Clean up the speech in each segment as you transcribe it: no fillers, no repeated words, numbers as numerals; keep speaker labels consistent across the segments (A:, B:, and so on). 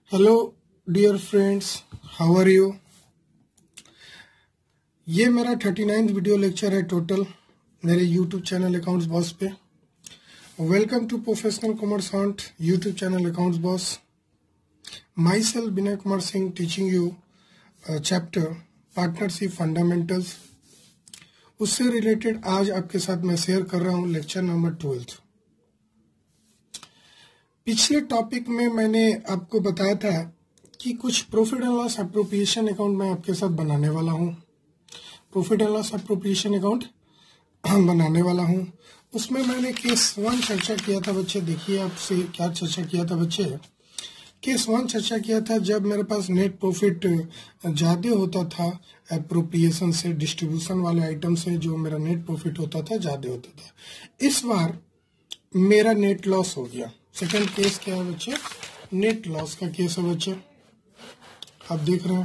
A: Hello dear friends, how are you. ये मेरा 39th video lecture है टोटल मेरे यूट्यूब चैनल अकाउंट्स बॉस पे। Welcome to professional commerce hunt YouTube channel accounts boss. Myself Vinay Kumar Singh teaching you chapter partnership fundamentals. उससे related आज आपके साथ मैं शेयर कर रहा हूँ लेक्चर नंबर 12। पिछले टॉपिक में मैंने आपको बताया था कि कुछ profit and loss appropriation account मैं आपके साथ बनाने वाला हूँ। Profit and loss appropriation account बनाने वाला हूँ। उसमें मैंने केस 1 चर्चा किया था बच्चे। देखिए आपसे क्या चर्चा किया था बच्चे। केस 1 चर्चा किया था जब मेरे पास नेट प्रॉफिट ज़्यादा होता था एप्रोप्रिएशन से, डिस्ट्रीब्यूशन वाले आइटम से जो मेरा नेट प्रॉफिट होता था ज़्यादा होता था। इस बार मेरा नेट लॉस हो गया। सेकंड केस क्या है बच्चे? नेट लॉस का केस है बच्चे, आप देख रहे हैं।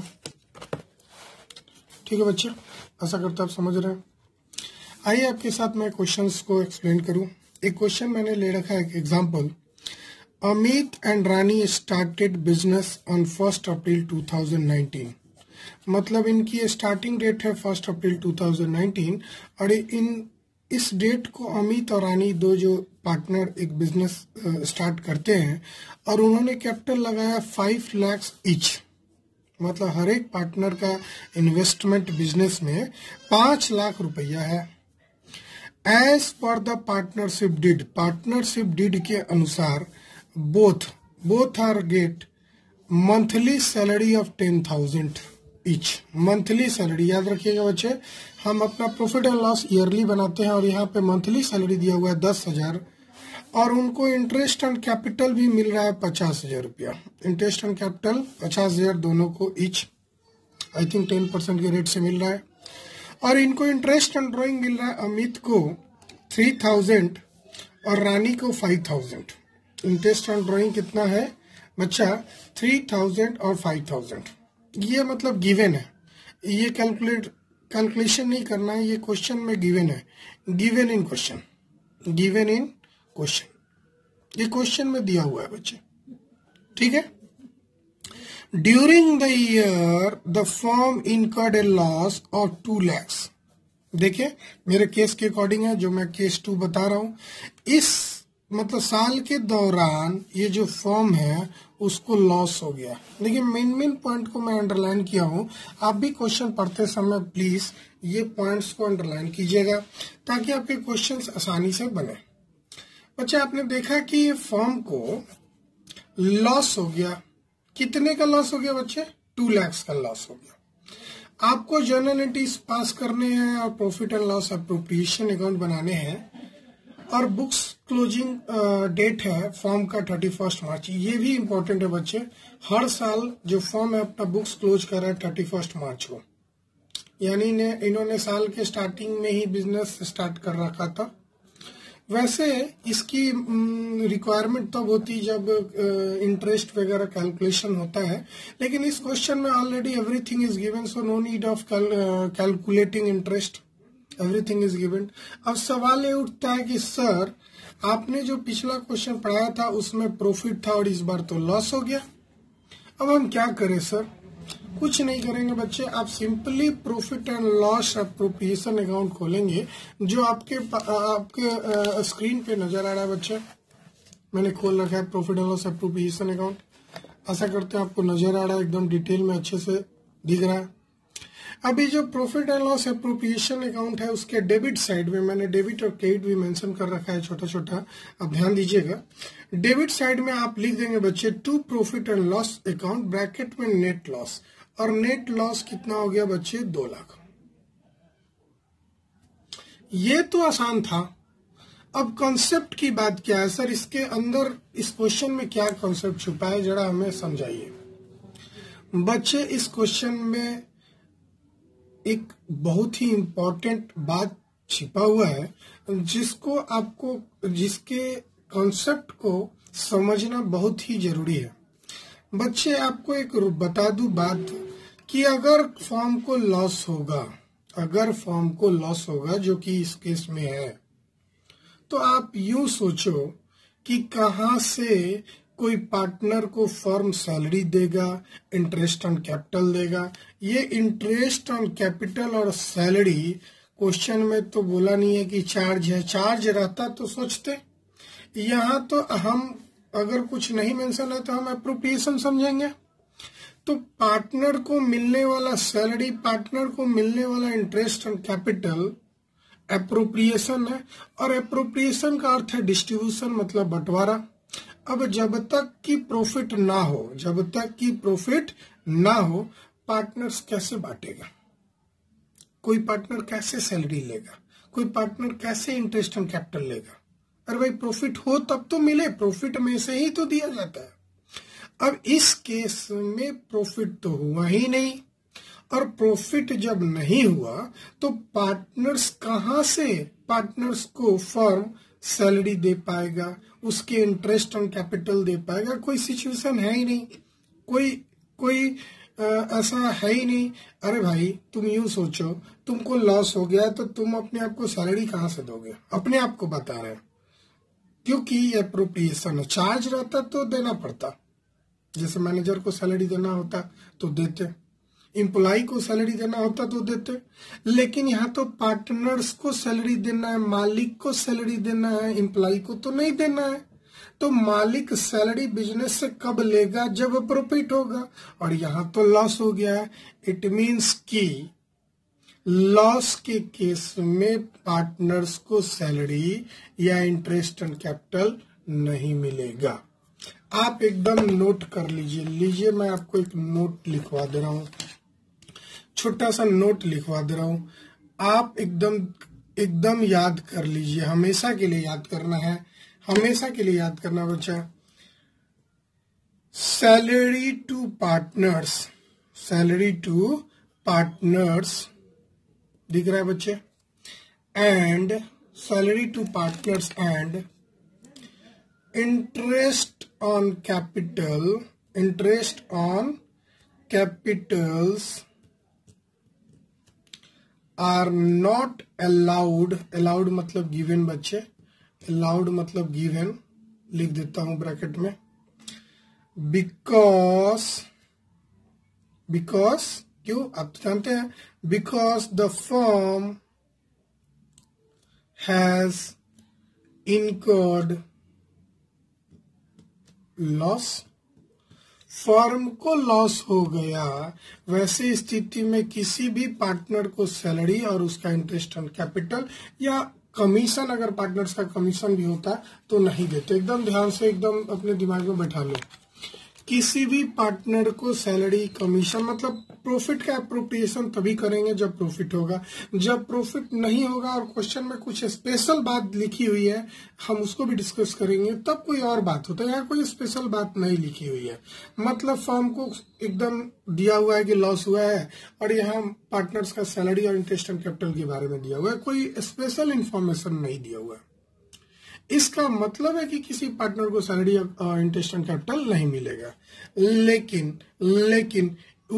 A: ठीक है बच्चे, ऐसा करते आप समझ रहे हैं। आइए आपके साथ मैं क्वेश्चंस को एक्सप्लेन करूं। एक क्वेश्चन मैंने ले रखा है example. Amit and Rani started business on 1 April 2019। मतलब इनकी स्टार्टिंग डेट है 1 अप्रैल 2019 और इस डेट को अमित और रानी दो जो पार्टनर एक बिजनेस स्टार्ट करते हैं और उन्होंने कैपिटल लगाया 5 लाख ईच। मतलब हर एक पार्टनर का इन्वेस्टमेंट बिजनेस में 5 लाख रुपया है। As per the partnership deed के अनुसार both are get monthly salary of 10,000 each. Monthly salary याद रखिएगा बच्चे, हम अपना प्रॉफिट एंड लॉस ईयरली बनाते हैं और यहाँ पे मंथली सैलरी दिया हुआ है 10,000 और उनको इंटरेस्ट एंड कैपिटल भी मिल रहा है 50,000 रुपया। इंटरेस्ट एंड कैपिटल 50,000 दोनों को ईच, आई थिंक 10% के रेट से मिल रहा है। और इनको इंटरेस्ट एंड ड्रॉइंग मिल रहा है अमित को 3,000 और रानी को 5,000। इंटरेस्ट एंड ड्रॉइंग कितना है बच्चा? 3,000 और 5,000। ये मतलब गिवन है, ये कैलकुलेशन नहीं करना है, ये क्वेश्चन में गिवन है। गिवन इन क्वेश्चन, ये क्वेश्चन में दिया हुआ है बच्चे। ठीक है। During the year the firm incurred a loss of 2 lakhs। देखिए मेरे केस के अकॉर्डिंग है जो मैं केस 2 बता रहा हूं। इस मतलब साल के दौरान ये जो फर्म है उसको लॉस हो गया। देखिए मेन पॉइंट को मैं अंडरलाइन किया हूं। आप भी क्वेश्चन पढ़ते समय प्लीज ये पॉइंट्स को अंडरलाइन कीजिएगा ताकि आपके क्वेश्चंस आसानी से बने। बच्चे आपने देखा कि ये फर्म को लॉस हो गया। कितने का लॉस हो गया बच्चे? 2 लाख का लॉस हो गया। आपको जर्नल एंट्रीज पास करने हैं और profit and loss appropriation account बनाने हैं और बुक्स क्लोजिंग डेट है फॉर्म का 31 मार्च। ये भी इम्पोर्टेंट है बच्चे। हर साल जो फॉर्म है अपना बुक्स क्लोज कर रहा है 31 मार्च को, यानी इन्होंने साल के स्टार्टिंग में ही बिजनेस स्टार्ट कर रखा था। वैसे इसकी रिक्वायरमेंट तब होती जब इंटरेस्ट वगैरह कैलकुलेशन होता है, लेकिन इस क्वेश्चन में already everything is given, so no need of calculating interest, everything is given. अब सवाल ये उठता है कि सर आपने जो पिछला क्वेश्चन पढ़ाया था उसमें प्रॉफिट था और इस बार तो लॉस हो गया, अब हम क्या करें सर? कुछ नहीं करेंगे बच्चे, आप simply profit and loss appropriation account खोलेंगे जो आपके स्क्रीन पे नजर आ रहा है बच्चे। मैंने खोल रखा है profit and loss appropriation account. ऐसा करते हैं आपको नजर आ रहा है, एकदम डिटेल में अच्छे से दिख रहा है। अभी जो profit and loss appropriation account है उसके डेबिट साइड में मैंने डेबिट और क्रेडिट भी मेंशन कर रखा है छोटा छोटा, आप ध्यान दीजिएगा। डेबिट साइड में आप लिख देंगे बच्चे to profit and loss account bracket में नेट लॉस, और नेट लॉस कितना हो गया बच्चे? 2 लाख। ये तो आसान था। अब कॉन्सेप्ट की बात क्या है सर? इसके अंदर इस क्वेश्चन में क्या कॉन्सेप्ट छुपा है जरा हमें समझाइए बच्चे। इस क्वेश्चन में एक बहुत ही इंपॉर्टेंट बात छिपा हुआ है जिसके कॉन्सेप्ट को समझना बहुत ही जरूरी है बच्चे। आपको एक बता दूं बात कि अगर फर्म को लॉस होगा जो कि इस केस में है, तो आप यूं सोचो कि कहां से कोई पार्टनर को फर्म सैलरी देगा, इंटरेस्ट ऑन कैपिटल देगा। ये इंटरेस्ट ऑन कैपिटल और सैलरी क्वेश्चन में तो बोला नहीं है कि चार्ज है। चार्ज रहता तो सोचते। यहाँ तो हम अगर कुछ नहीं मेंशन है तो हम एप्रोप्रिएशन समझेंगे। तो पार्टनर को मिलने वाला सैलरी, पार्टनर को मिलने वाला इंटरेस्ट ऑन कैपिटल एप्रोप्रिएशन है, और एप्रोप्रिएशन का अर्थ है डिस्ट्रीब्यूशन, मतलब बंटवारा। अब जब तक कि प्रॉफिट ना हो, जब तक कि प्रॉफिट ना हो, पार्टनर्स कैसे बांटेगा? कोई पार्टनर कैसे सैलरी लेगा? कोई पार्टनर कैसे इंटरेस्ट ऑन कैपिटल लेगा? अरे भाई प्रॉफिट हो तब तो मिले, प्रॉफिट में से ही तो दिया जाता है। अब इस केस में प्रॉफिट तो हुआ ही नहीं, और प्रॉफिट जब नहीं हुआ तो पार्टनर्स कहां से पार्टनर्स को फर्म सैलरी दे पाएगा, उसके इंटरेस्ट ऑन कैपिटल दे पाएगा? कोई सिचुएशन है ही नहीं, कोई ऐसा है ही नहीं। अरे भाई तुम यूं सोचो, तुमको लॉस हो गया तो तुम अपने आप को सैलरी कहां से दोगे? अपने आप को बता रहे हैं, क्योंकि एप्रोप्रिएशन है। चार्ज रहता तो देना पड़ता, जैसे मैनेजर को सैलरी देना होता तो देते, एम्प्लॉय को सैलरी देना होता तो देते, लेकिन यहाँ तो पार्टनर्स को सैलरी देना है, मालिक को सैलरी देना है, एम्प्लॉय को तो नहीं देना है। तो मालिक सैलरी बिजनेस से कब लेगा? जब प्रॉफिट होगा, और यहाँ तो लॉस हो गया है। इट मीन्स कि लॉस के केस में पार्टनर्स को सैलरी या इंटरेस्ट ऑन कैपिटल नहीं मिलेगा। आप एकदम नोट कर लीजिए। मैं आपको एक नोट लिखवा दे रहा हूं, छोटा सा नोट लिखवा दे रहा हूं। आप एकदम याद कर लीजिए, हमेशा के लिए याद करना है, हमेशा के लिए याद करना बच्चा। Salary to partners, salary to partners दिख रहा है बच्चे, and salary to partners and interest on capital, interest on capitals are not allowed. Allowed मतलब गिवन बच्चे, अलाउड मतलब गिवन, लिख देता हूं ब्रैकेट में। बिकॉज क्यों आप जानते हैं? Because the firm has incurred loss, firm को लॉस हो गया। वैसे स्थिति में किसी भी पार्टनर को सैलरी और उसका इंटरेस्ट ऑन कैपिटल या कमीशन, अगर पार्टनर्स का कमीशन भी होता तो नहीं देते। एकदम ध्यान से, एकदम अपने दिमाग में बैठा लो। किसी भी पार्टनर को सैलरी, कमीशन, मतलब प्रॉफिट का एप्रोप्रिएशन तभी करेंगे जब प्रॉफिट होगा। जब प्रॉफिट नहीं होगा और क्वेश्चन में कुछ स्पेशल बात लिखी हुई है, हम उसको भी डिस्कस करेंगे, तब कोई और बात होता है। यहाँ कोई स्पेशल बात नहीं लिखी हुई है, मतलब फर्म को एकदम दिया हुआ है कि लॉस हुआ है, और यहाँ पार्टनर्स का सैलरी और इंटरेस्ट ऑन कैपिटल के बारे में दिया हुआ है, कोई स्पेशल इंफॉर्मेशन नहीं दिया हुआ है। इसका मतलब है कि किसी पार्टनर को सैलरी और इंटरेस्ट ऑन कैपिटल नहीं मिलेगा, लेकिन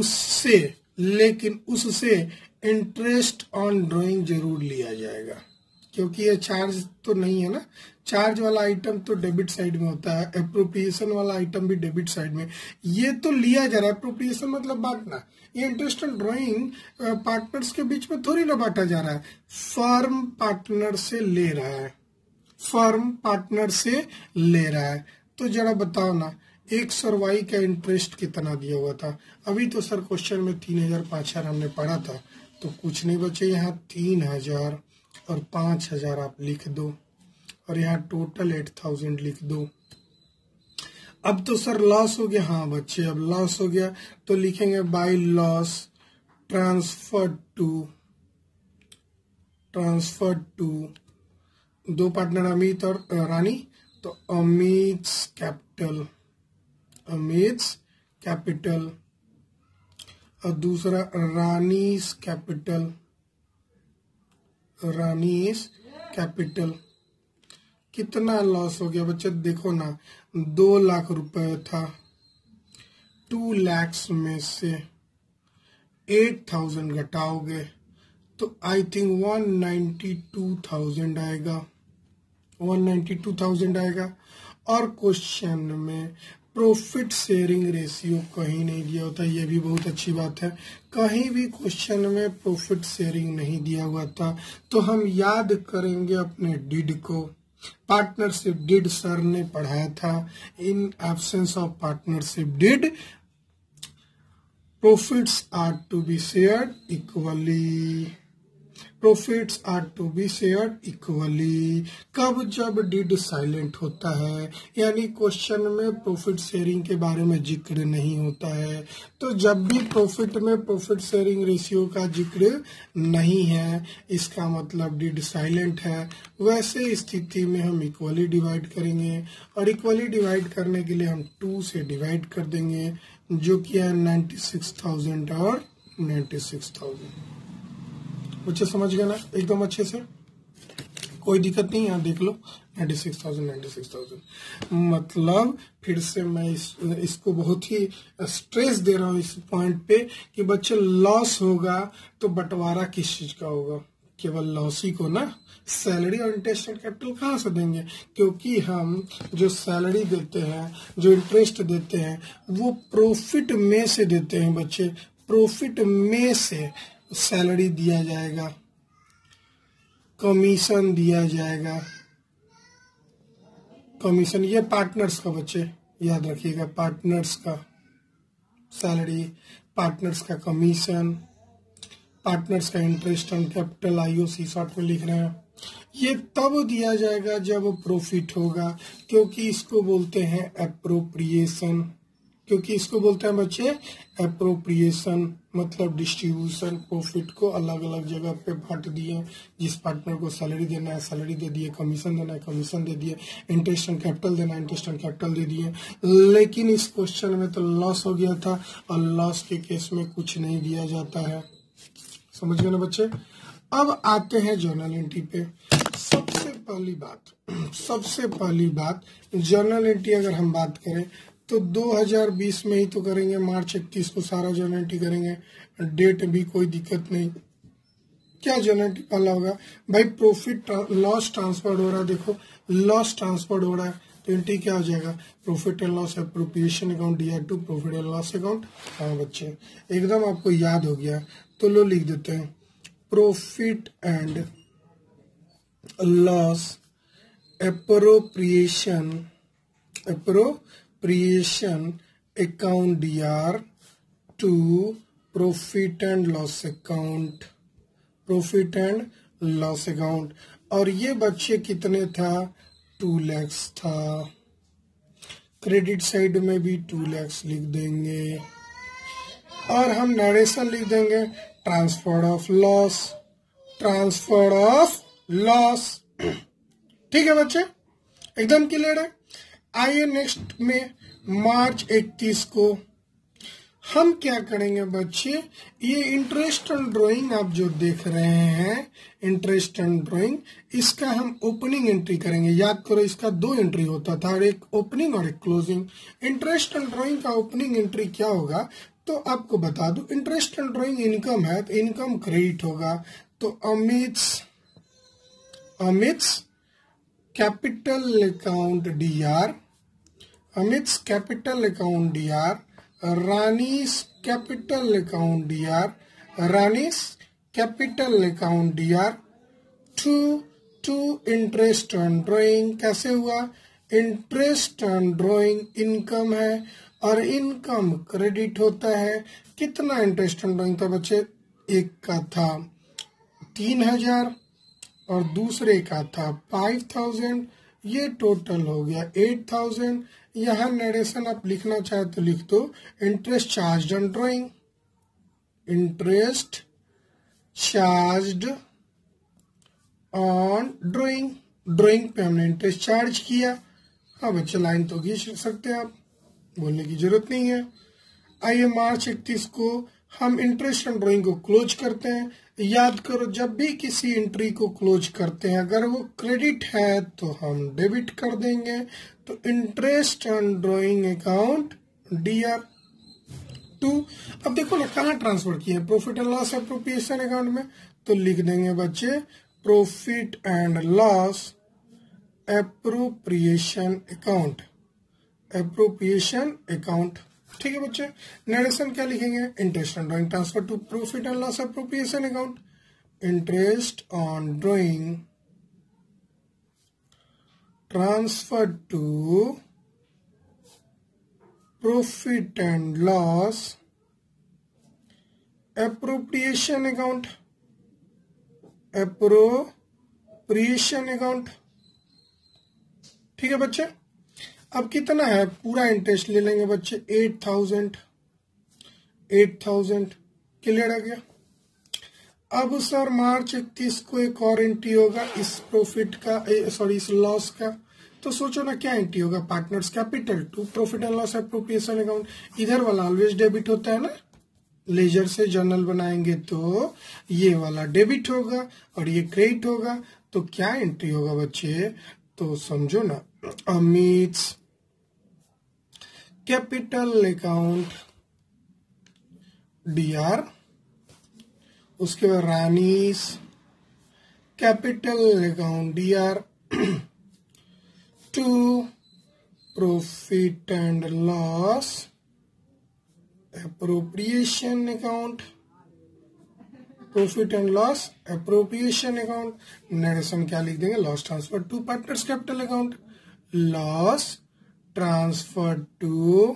A: उससे इंटरेस्ट ऑन ड्राइंग जरूर लिया जाएगा, क्योंकि ये चार्ज तो नहीं है ना। चार्ज वाला आइटम तो डेबिट साइड में होता है, एप्रोप्रिएशन वाला आइटम भी डेबिट साइड में। ये तो लिया जा रहा है, एप्रोप्रिएशन मतलब बांटना। ये इंटरेस्ट ऑन ड्राइंग पार्टनर्स के बीच में थोड़ी ना बांटा जा रहा है, फर्म पार्टनर से ले रहा है, फर्म पार्टनर से ले रहा है। तो जरा बताओ ना, एक सरवाई का इंटरेस्ट कितना दिया हुआ था? अभी तो सर क्वेश्चन में 3000 5000 हमने पढ़ा था, तो कुछ नहीं बचे। यहाँ 3000 और 5000 आप लिख दो, और यहाँ टोटल 8000 लिख दो। अब तो सर लॉस हो गया। हाँ बच्चे, अब लॉस हो गया तो लिखेंगे बाय लॉस ट्रांसफर टू दो पार्टनर अमित और रानी, तो अमित्स कैपिटल और दूसरा रानीस कैपिटल। कितना लॉस हो गया बच्चे? देखो ना, 2 लाख रुपए था, 2 lakhs में से 8000 घटाओगे तो आई थिंक 192,000 आएगा, 192,000 आएगा। और क्वेश्चन में प्रॉफिट शेयरिंग रेशियो कहीं नहीं दिया होता। ये भी बहुत अच्छी बात है, कहीं भी क्वेश्चन में प्रॉफिट शेयरिंग नहीं दिया हुआ था। तो हम याद करेंगे अपने डिड को। पार्टनरशिप डिड सर ने पढ़ाया था। In absence of partnership deed profits are to be shared equally. Profits are to be shared equally. कब? जब डिड साइलेंट होता है, यानी क्वेश्चन में प्रॉफिट शेयरिंग के बारे में जिक्र नहीं होता है। तो जब भी प्रॉफिट में प्रॉफिट शेयरिंग रेशियो का जिक्र नहीं है, इसका मतलब डिड साइलेंट है। वैसे स्थिति में हम इक्वली डिवाइड करेंगे, और इक्वली डिवाइड करने के लिए हम 2 से डिवाइड कर देंगे, जो कि है 96,000 और 96,000। बच्चे समझ गए ना एकदम अच्छे से? कोई दिक्कत नहीं, यहाँ देख लो 96,000। मतलब फिर से मैं इसको बहुत ही स्ट्रेस दे रहा हूँ इस पॉइंट पे कि बच्चे लॉस होगा तो बंटवारा किस चीज का होगा? केवल लॉस ही को ना। सैलरी और इंटरेस्ट एंड कैपिटल कहाँ से देंगे? क्योंकि हम जो सैलरी देते हैं, जो इंटरेस्ट देते हैं, वो प्रॉफिट में से देते हैं बच्चे। प्रॉफिट में से सैलरी दिया जाएगा, कमीशन दिया जाएगा। कमीशन ये पार्टनर्स का बच्चे याद रखिएगा, पार्टनर्स का सैलरी, पार्टनर्स का कमीशन, पार्टनर्स का interest on capital, IOC short में लिख रहे हैं। ये तब दिया जाएगा जब प्रॉफिट होगा, क्योंकि इसको बोलते हैं एप्रोप्रिएशन। क्योंकि इसको बोलते हैं बच्चे एप्रोप्रिएशन, मतलब डिस्ट्रीब्यूशन। प्रॉफिट को अलग अलग जगह पे बांट दिए। जिस पार्टनर को सैलरी देना है सैलरी दे दिए, कमीशन देना है कमीशन दे दिए, इंटरेस्ट ऑन कैपिटल देना है इंटरेस्ट ऑन कैपिटल दे दिए। लेकिन इस क्वेश्चन में तो लॉस हो गया था, और लॉस के केस में कुछ नहीं दिया जाता है। समझ गए ना बच्चे? अब आते हैं जर्नल एंट्री पे। सबसे पहली बात जर्नल एंट्री अगर हम बात करें तो 2020 में ही तो करेंगे, मार्च 31 को सारा जर्नल एंट्री करेंगे। डेट भी कोई दिक्कत नहीं। क्या जर्नल एंट्री पहला होगा भाई? प्रॉफिट लॉस ट्रांसफर हो रहा है, देखो लॉस ट्रांसफर हो रहा है, तो एंट्री क्या हो जाएगा? Profit and loss appropriation account DR to profit and loss account. हाँ बच्चे एकदम आपको याद हो गया, तो लो लिख देते हैं profit and loss appropriation account DR to profit and loss account, profit and loss account. और ये बच्चे कितने था? 2 लाख था। क्रेडिट साइड में भी 2 लाख लिख देंगे, और हम नरेशन लिख देंगे transfer of loss, transfer of loss. ठीक है बच्चे, एकदम क्लियर है। आइए नेक्स्ट में मार्च 31 को हम क्या करेंगे बच्चे? ये इंटरेस्ट ऑन ड्राइंग आप जो देख रहे हैं, इंटरेस्ट ऑन ड्राइंग, इसका हम ओपनिंग एंट्री करेंगे। याद करो इसका 2 एंट्री होता था, एक ओपनिंग और एक क्लोजिंग। इंटरेस्ट ऑन ड्राइंग का ओपनिंग एंट्री क्या होगा तो आपको बता दूं, इंटरेस्ट ऑन ड्राइंग इनकम है तो इनकम क्रेडिट होगा। तो Amit's capital account DR, Amit's capital account DR, Rani's capital account DR, Rani's capital account DR to interest on drawing. कैसे हुआ? इंटरेस्ट ऑन ड्राइंग इनकम है, और इनकम क्रेडिट होता है। कितना इंटरेस्ट ऑन ड्राइंग था बच्चे? एक का था 3,000 और दूसरे का था 5,000, ये टोटल हो गया 8,000। यहाँ नरेशन आप लिखना चाहे तो लिख दो interest charge on drawing, interest charge on drawing. Drawing पे हमने इंटरेस्ट चार्ज किया। हाँ बच्चे लाइन तो खींच सकते हैं आप, बोलने की जरूरत नहीं है। आइए मार्च 31 को हम इंटरेस्ट ऑन ड्राइंग को क्लोज करते हैं। याद करो जब भी किसी एंट्री को क्लोज करते हैं अगर वो क्रेडिट है तो हम डेबिट कर देंगे। तो interest on drawing account DR to. अब देखो ना कहाँ ट्रांसफर किया, profit and loss appropriation account में, तो लिख देंगे बच्चे profit and loss appropriation account, appropriation account. ठीक है बच्चे, नरेशन क्या लिखेंगे, interest on drawing transfer to profit and loss appropriation account, interest on drawing transfer to profit and loss appropriation account, appropriation account. ठीक है बच्चे, अब कितना है, पूरा इंटरेस्ट ले लेंगे बच्चे, 8,000 क्लियर आ गया। अब सर मार्च 31 को एक और एंट्री होगा इस प्रॉफिट का, सॉरी इस लॉस का, तो सोचो ना क्या एंट्री होगा, partners capital to profit and loss appropriation account. इधर वाला ऑलवेज डेबिट होता है ना, लेजर से जर्नल बनाएंगे तो ये वाला डेबिट होगा और ये क्रेडिट होगा, तो क्या एंट्री होगा बच्चे, तो समझो ना, अमित्स कैपिटल अकाउंट DR, उसके बाद Rani's capital account DR to profit and loss appropriation account, profit and loss appropriation account. Narration क्या लिख देंगे, loss transfer to partners capital account, loss transfer to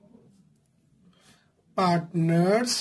A: partners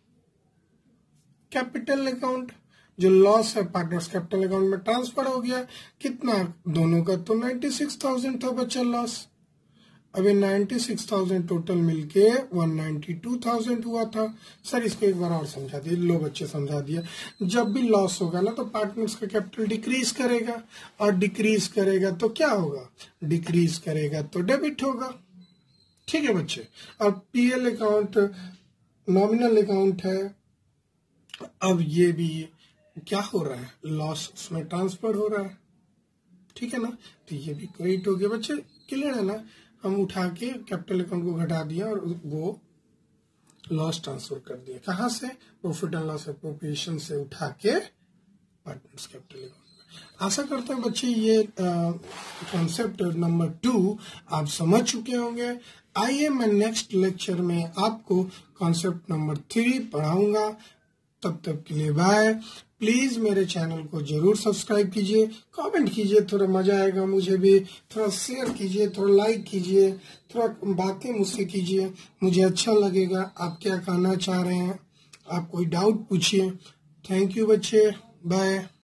A: capital account. जो लॉस है partners capital account में transfer हो गया, कितना दोनों का, तो 96,000 था बच्चा लॉस। अभी 96,000 टोटल मिलके 192,000 हुआ था। सर इसको एक बार और समझा दिए, लो बच्चे समझा दिया। जब भी लॉस होगा ना तो पार्टनर्स का कैपिटल डिक्रीज करेगा, और डिक्रीज करेगा तो क्या होगा, डिक्रीज करेगा तो डेबिट होगा। ठीक है बच्चे, और PL अकाउंट नॉमिनल अकाउंट है, अब ये भी क्या हो रहा है, लॉस उसमें ट्रांसफर हो रहा है। ठीक है ना, तो ये भी क्रेडिट हो गया बच्चे, क्लियर है ना। हम उठा के कैपिटल अकाउंट को घटा दिया और वो लॉस ट्रांसफर कर दिया, कहाँ से, प्रॉफिट एंड लॉस एप्रोप्रिएशन से उठा के पार्टनर्स कैपिटल अकाउंट। आशा करता हूँ बच्चे ये कॉन्सेप्ट नंबर 2 आप समझ चुके होंगे। आइए मैं नेक्स्ट लेक्चर में आपको कॉन्सेप्ट नंबर 3 पढ़ाऊंगा। तब तक के लिए बाय। प्लीज मेरे चैनल को जरूर सब्सक्राइब कीजिए, कमेंट कीजिए, थोड़ा मजा आएगा मुझे भी, थोड़ा शेयर कीजिए, थोड़ा लाइक कीजिए, थोड़ा बातें मुझसे कीजिए, मुझे अच्छा लगेगा। आप क्या कहना चाह रहे हैं, आप कोई डाउट पूछिए। थैंक यू बच्चे, बाय।